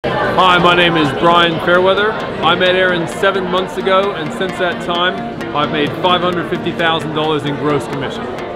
Hi, my name is Brian Fairweather. I met Aaron 7 months ago, and since that time, I've made $550,000 in gross commission.